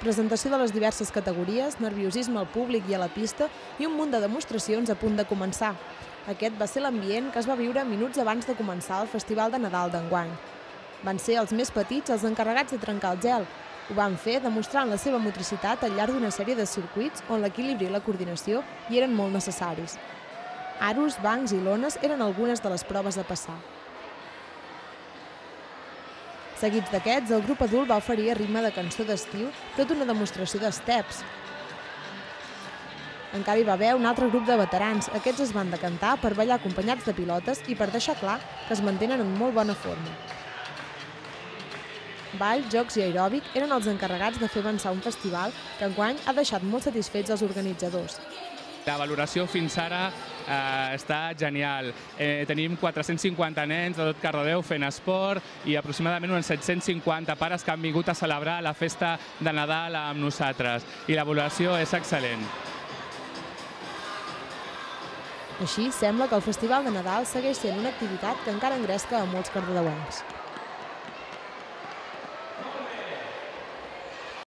presentació de les diverses categories, nerviosisme al públic i a la pista i un munt de demostracions a punt de començar. Aquest va ser l'ambient que es va viure minuts abans de començar el Festival de Nadal d'enguany. Van ser els més petits els encarregats de trencar el gel. Ho van fer demostrant la seva motricitat al llarg d'una sèrie de circuits on l'equilibri i la coordinació hi eren molt necessaris. Aros, bancs i lones eren algunes de les proves a passar. Seguits d'aquests, el grup adult va oferir a ritme de cançó d'estiu tota una demostració d'esteps. Encara hi va haver un altre grup de veterans. Aquests es van decantar per ballar acompanyats de pilotes i per deixar clar que es mantenen en molt bona forma. Ball, jocs i aeròbic eren els encarregats de fer avançar un festival que enguany ha deixat molt satisfets els organitzadors. La valoració fins ara està genial. Tenim 450 nens de tot Cardedeu fent esport i aproximadament uns 750 pares que han vingut a celebrar la festa de Nadal amb nosaltres. I la valoració és excel·lent. Així, sembla que el Festival de Nadal segueix sent una activitat que encara engresca a molts cardedeuencs.